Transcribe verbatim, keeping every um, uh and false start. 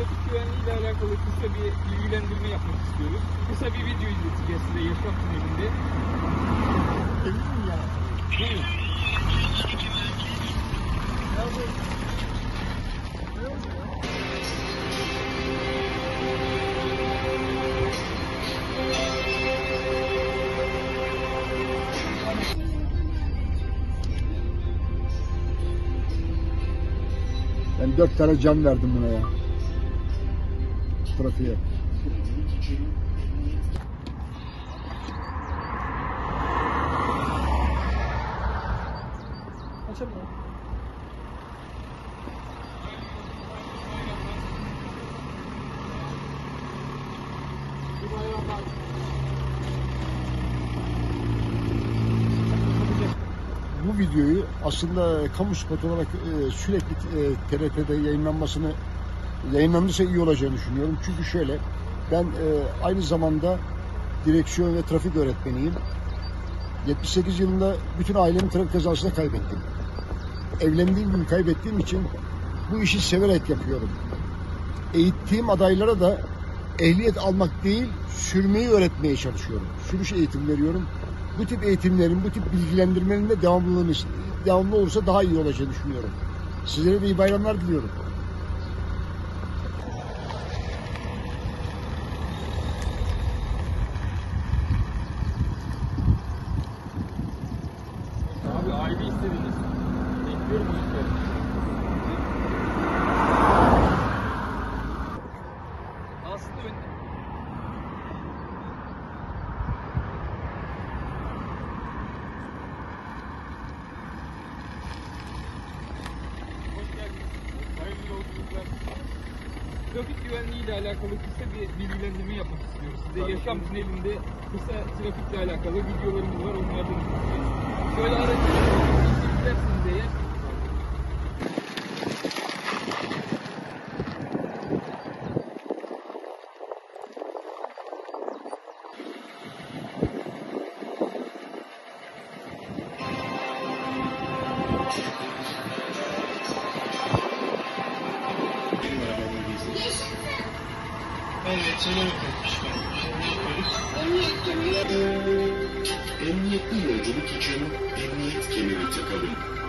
trafik güvenliği ile alakalı kısa bir bilgilendirme yapmak istiyoruz. Kısa bir video izleteceğiz size yaşam tünelinde. Emin ya. Buyurun. Ben dört tane can verdim buna ya. Trafiğe. Açalım. Bu videoyu aslında kamu spotu olarak e, sürekli e, T R T'de yayınlanmasını yayınlanırsa iyi olacağını düşünüyorum. Çünkü şöyle, ben e, aynı zamanda direksiyon ve trafik öğretmeniyim. yetmiş sekiz yılında bütün ailemi trafik kazasında kaybettim. Evlendiğim gün kaybettiğim için bu işi severek yapıyorum. Eğittiğim adaylara da ehliyet almak değil, sürmeyi öğretmeye çalışıyorum. Sürüş eğitim veriyorum. Bu tip eğitimlerin, bu tip bilgilendirmenin de devamlılığını, devamlı olursa daha iyi olacağını düşünüyorum. Sizlere de iyi bayramlar diliyorum. Abi aile istediniz. Bekliyorum o yüzden. Aslında önde. Hoş geldiniz. Hayırlı yolculuklar. Trafik güvenliği ile alakalı kısa bir bilgilendirme yapmak istiyoruz. Size yaşam tünelinde kısa trafikle alakalı videolarımız var. Onlardan izleyeceğiz. Şöyle aracı izlersiniz eğer. Evet, seni öğretmişler. Emniyetli yolculuk için emniyet kemeri takalım.